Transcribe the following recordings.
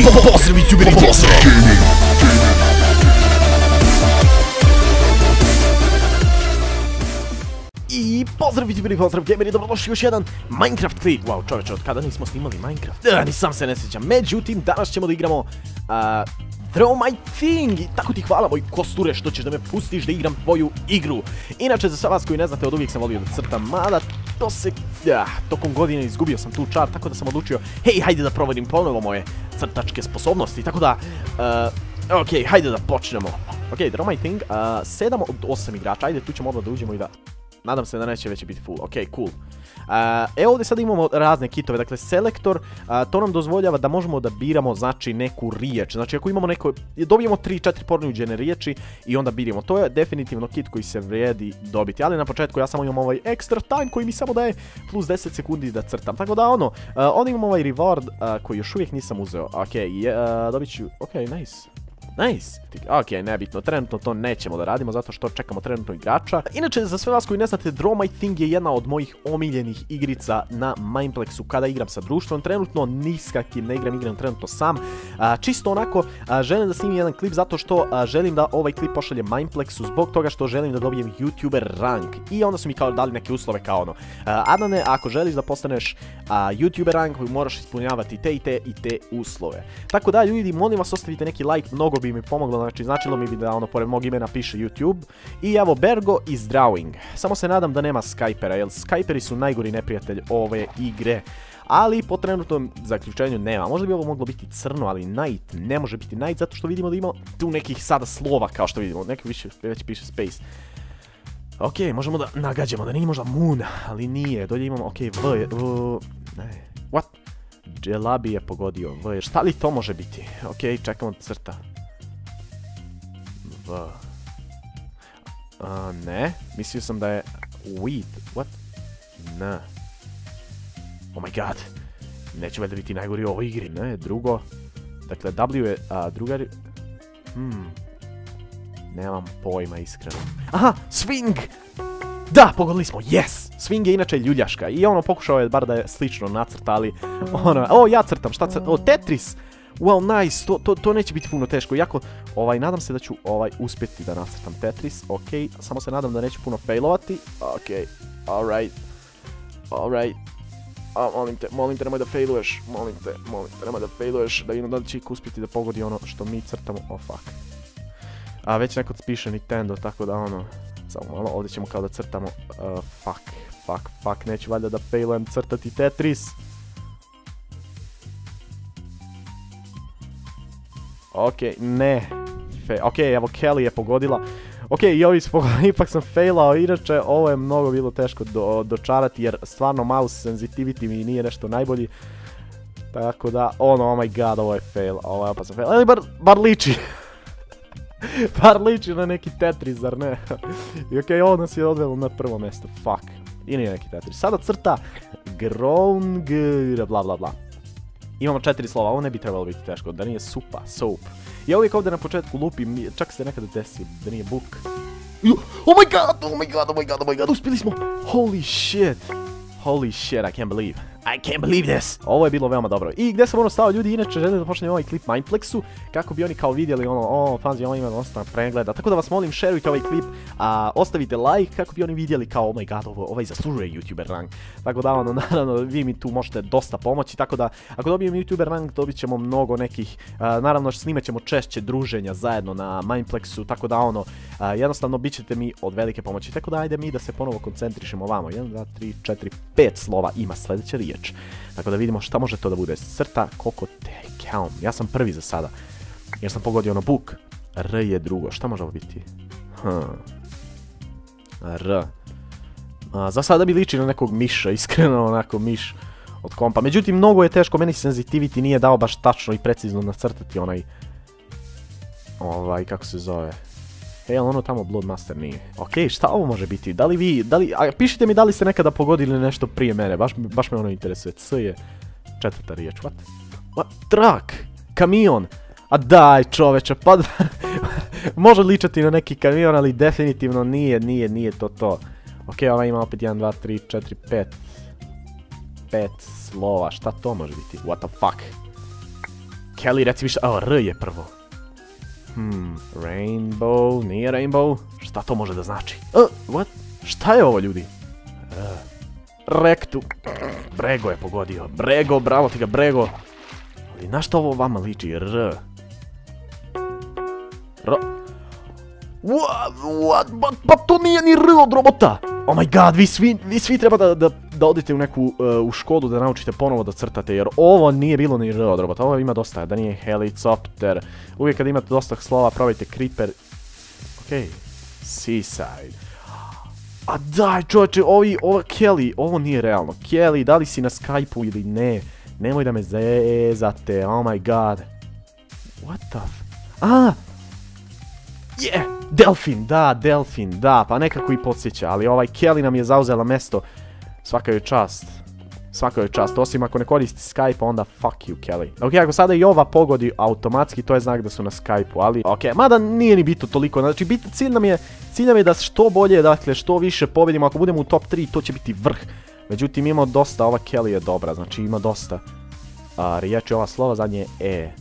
Pozdrav YouTuberi, pozdrav! I pozdrav YouTuberi, pozdrav gameri, dobrodošli još jedan Minecraft klip. Wow, čovječe, od kada nismo snimali Minecraft? Ni sam se ne sjećam. Međutim, danas ćemo da igramo Throw My Thing. I tako ti hvala, moj kosture, što ćeš da me pustiš da igram tvoju igru. Inače, za sve vas koji ne znate, od uvijek sam volio da crtam, mada to se... tokom godine izgubio sam tu čar, tako da sam odlučio, hej, hajde da provodim ponovo moje crtačke sposobnosti, tako da... okej, hajde da počnemo. Okej, Throw My Thing, 7 od 8 igrača, ajde, tu ćemo odmah da uđemo i da... Nadam se da neće već biti full, okej, cool. Evo ovdje sad imamo razne kitove, dakle selektor, to nam dozvoljava da možemo da biramo, znači, neku riječ. Znači ako imamo neko, dobijemo 3-4 ponuđene riječi i onda biramo. To je definitivno kit koji se vrijedi dobiti, ali na početku ja samo imam ovaj extra time koji mi samo daje plus 10 sekundi da crtam. Tako da ono, onda imamo ovaj reward koji još uvijek nisam uzeo, okej, dobit ću, okej, nice. Nice. Ok, nebitno, trenutno to nećemo da radimo zato što čekamo trenutno igrača. Inače, za sve vas koji ne znate, Throw My Thing je jedna od mojih omiljenih igrica na Mineplexu kada igram sa društvom. Trenutno niskakim ne igram trenutno sam. Čisto onako, želim da snimim jedan klip zato što želim da ovaj klip pošalje Mineplexu zbog toga što želim da dobijem YouTuber rank. I onda su mi kao dali neke uslove kao ono, Adnane, ako želiš da postaneš YouTuber rank, moraš ispunjavati te i te uslove. Tako da, ljudi, molim vas, ostavite neki like, mnogo bi mi pomoglo, znači značilo mi bi da ono pored mog imena piše YouTube. I evo, Bergo is drawing. Samo se nadam da nema Skypera, jer Skyperi su najgori neprijatelj ove igre. Ali po trenutnom zaključenju nema. Možda bi ovo moglo biti crno, ali night ne može biti night zato što vidimo da ima tu nekih sada slova kao što vidimo. Neki već piše space. Ok, možemo da nagađamo da nije možda moon, ali nije. Dolje imamo, ok, what? Dželabi je pogodio V. Šta li to može biti? Ok, čekamo crta. Ne, mislio sam da je wheat, what? Ne. Oh my god. Neće valjda biti najgori u ovoj igri, ne, drugo. Dakle, W je, druga... Nemam pojma, iskreno. Aha, swing! Da, pogodili smo, yes! Swing je inače ljuljaška i ono pokušao je bar da je slično nacrta, ali ono, ja crtam, šta crtam, Tetris! Wow, nice, to neće biti puno teško, iako, nadam se da ću, uspjeti da nacrtam Tetris, okej, samo se nadam da neću puno failovati, okej, alright, molim te, nemoj da failuješ, molim te, nemoj da failuješ, da vidim da li će uspjeti da pogodi ono što mi crtamo, oh fuck. Već neko piše Nintendo, tako da ono, samo malo, ovdje ćemo kao da crtamo, fuck, neću valjda da failujem crtati Tetris. Okej, ne. Okej, evo Kelly je pogodila. Okej, i ovi su pogodili, ipak sam failao, inače ovo je mnogo bilo teško dočarati jer stvarno mouse sensitivity mi nije nešto najbolji. Tako da, oh my god, ovo je fail, ovo je opasan fail, ali bar liči. Bar liči na neki Tetris, zar ne? I okej, ovo nas je odvelo na prvo mjesto, fuck. I nije neki Tetris. Sada crta Grongr, bla bla bla. Imamo 4 slova, ovo ne bi trebalo biti teško, da nije supa, soap. Ja uvijek ovdje na početku lupim, čak se nekada desio, da nije book. Oh my god, uspjeli smo! Holy shit, I can't believe this! Ovo je bilo veoma dobro. I gdje sam stao, ljudi, inače želim da počnem ovaj klip Mineplexu, kako bi oni kao vidjeli pazi, ovo ima dosta pregleda. Tako da vas molim, šerujte ovaj klip, ostavite like kako bi oni vidjeli kao, oh my god, ovaj zaslužuje YouTuber rank. Tako da, naravno, vi mi tu možete dosta pomoći, tako da, ako dobijem YouTuber rank, dobit ćemo mnogo nekih, naravno, snimat ćemo češće druženja zajedno na Mineplexu, tako da, jednostavno, bit ćete mi od velike pomoći. Tako da, ajde mi da se ponovo koncentrišemo ovamo. 1, 2, 3, 4, 5 slova ima sljedeća riječ. Tako da vidimo šta može to da bude. Crta Kokotekelm. Ja sam prvi za sada. Jer sam pogodio ono book. R je drugo. Šta može ovo biti? R. Za sada mi liči na nekog miša. Iskreno onako miš od kompa. Međutim, mnogo je teško. Meni sensitivity nije dao baš tačno i precizno nacrtati onaj... kako se zove... ono tamo Bloodmaster nije. Okej, šta ovo može biti? Da li vi, pišite mi da li ste nekada pogodili nešto prije mene, baš me ono interesuje. C je 4. riječ, what? Truck! Kamion! A daj čoveče, pa može ličati na neki kamion, ali definitivno nije to. Okej, ova ima opet 1, 2, 3, 4, 5 slova, šta to može biti? What the fuck? Kelly, reci mi šta... O, R je prvo. Rainbow, nije rainbow. Šta to može da znači? What? Šta je ovo, ljudi? Rektu. Brego je pogodio. Brego, bravo ti ga, Brego. Ali na što ovo vama liči? R. What? Pa to nije ni R od robota! Oh my god, vi svi treba da odete u školu da naučite ponovo da crtate, jer ovo nije bilo ni R od robota, ovo ima dosta, da nije helicopter. Uvijek kad imate dosta slova, probajte creeper. Okej, seaside. A daj čovječe, ovo Kelly, ovo nije realno. Kelly, da li si na Skype-u ili ne? Nemoj da me zezate, oh my god. What the Delfin, da, pa nekako i podsjeća, ali ovaj Kelly nam je zauzela mesto. Svaka joj čast, osim ako ne koristi Skype, onda fuck you Kelly. Ok, ako sada i ova pogodi automatski, to je znak da su na Skype-u, ali ok, mada nije ni bitno toliko, znači cilj nam je da što bolje, dakle, što više pobedimo, ako budemo u top 3, to će biti vrh. Međutim, ima dosta, ova Kelly je dobra, znači ima dosta riječi, ova slova, zadnje E.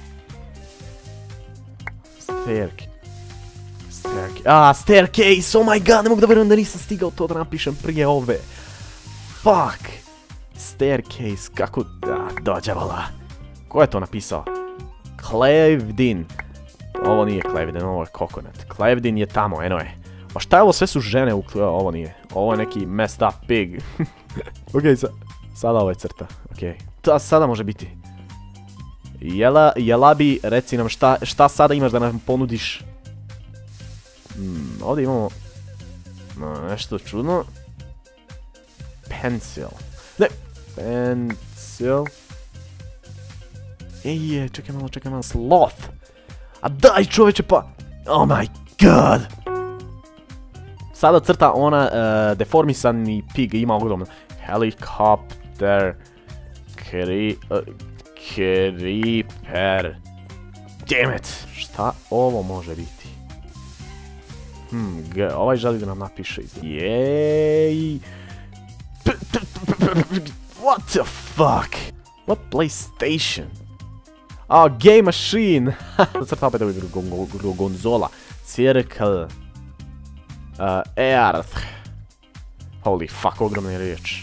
Staircase, oh my god, ne mogu da verujem da nisam stigao to da napišem prije ove. Fuck. Staircase, kako da dođevala. Ko je to napisao? Clevedin. Ovo nije Clevedin, ovo je Coconut. Clevedin je tamo, eno je. A šta je ovo, sve su žene u... Ovo nije. Ovo je neki messed up pig. Ok, sada ovo je crta. Ok. Sada može biti. Jelabi, reci nam šta sada imaš da nam ponudiš. Ovdje imamo nešto čudno. Pencil. Ne, pencil. Čekaj malo. Sloth. A daj čoveče pa. Oh my god. Sada crta ona deformisani pig, ima ogromno. Helicopter. Creeper. Damn it. Šta ovo može biti? Ovaj želi da nam napiše. Jej. What the fuck? What PlayStation? Game machine. Crta opet ovdje Gorgonzola. Circle. Earth. Holy fuck, ogromna je riječ.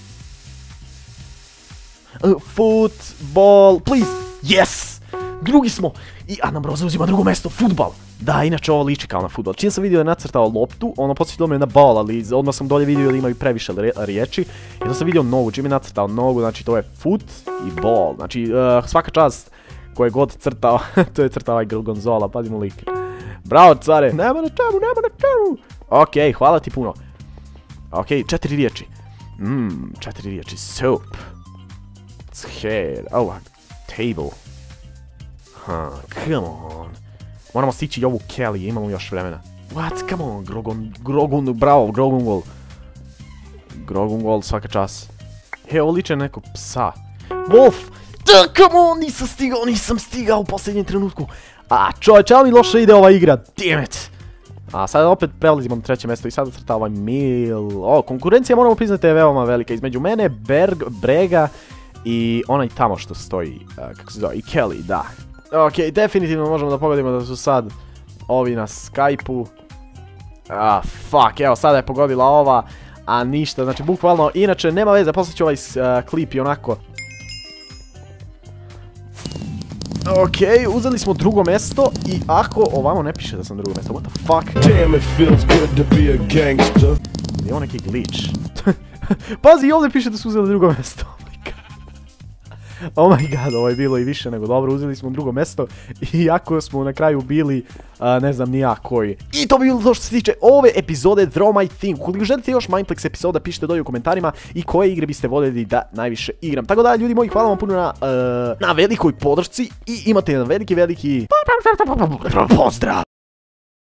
Football, please. Yes! Drugi smo. I Ana Broza uzima drugo mjesto, futbal. Da, inače ovo liči kao na futbal. Čim sam vidio je nacrtao loptu, ono podsjetilo me na bal, ali odmah sam dolje vidio da imaju previše riječi. I onda sam vidio nogu, čim je nacrtao nogu, znači to je foot i ball. Znači svaka čast koje god crtao, to je crtao ovaj Gorgonzola, pazimo lik. Bravo care, nema na čemu. Ok, hvala ti puno. Ok, 4 riječi. 4 riječi, soap. Head, table. Come on. Moramo stići i ovu Kelly, imamo još vremena. What? Come on, Grogungol, svaka čast. Ovo liče nekog psa. Wolf! Come on, nisam stigao u posljednjem trenutku. Čovječe, ali mi loše ide ova igra, damn it. Sada opet prelazimo na treće mjesto i sada crta ovaj Mill. Konkurencija, moramo priznati, je veoma velika. Između mene, Brega i onaj tamo što stoji, kako se zove, i Kelly, da. Ok, definitivno možemo da pogodimo da su sad ovi na Skype-u. Fuck, evo sada je pogodila ova, a ništa, znači bukvalno, inače nema veze, poslije ću ovaj klip i onako. Ok, uzeli smo drugo mjesto i ako ovamo ne piše da sam drugo mjesto, what the fuck? Damn, it feels good to be a gangster. Je ovo neki glitch? Pazi, i ovdje piše da su uzeli drugo mjesto. Oh my god, ovo je bilo i više nego dobro, uzeli smo drugo mjesto, iako smo na kraju bili, ne znam ni ja koji. I to bi bilo to što se tiče ove epizode Throw My Thing. Ukoliko želite još Mineplex epizoda, pišite dolje u komentarima i koje igre biste voljeli da najviše igram. Tako da, ljudi moji, hvala vam puno na velikoj podršci i imate jedan veliki pozdrav!